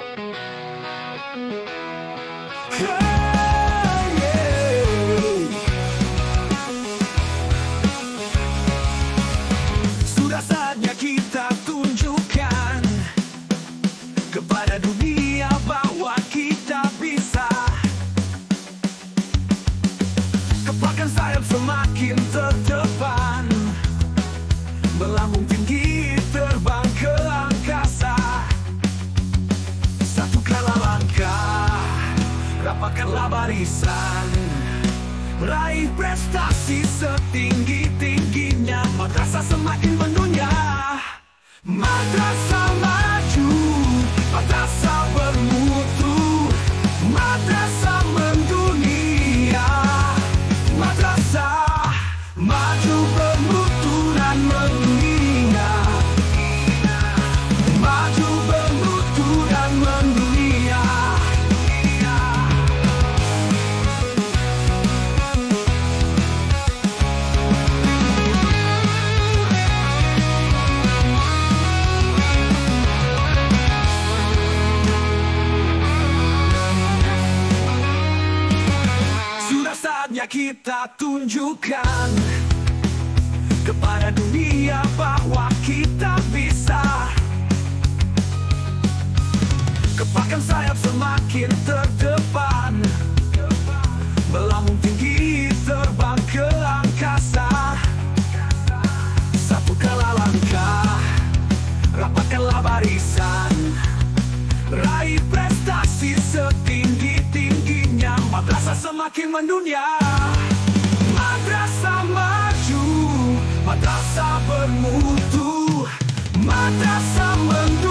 Sudah saatnya kita tunjukkan kepada dunia bahwa kita bisa. Kepalkan sayap semakin terdepan, melambung tinggi terbang ke angkasa. Satu kala langkah, rapatkanlah barisan, raih prestasi setinggi-tingginya. Madrasah semakin mendunia, madrasah maju, madrasah bermutu, madrasah mendunia. Madrasah maju, bermutu dan mendunia. Maju, bermutu dan mendunia. Sudah saatnya kita tunjukkan kepada dunia bahwa kita bisa. Kepalkan sayap semakin terdepan, melambung tinggi terbang ke angkasa. Satu kala langkah, rapatkanlah barisan, raih prestasi setinggi-tingginya. Madrasah semakin mendunia, madrasah maju, madrasah bermutu, madrasah mendunia.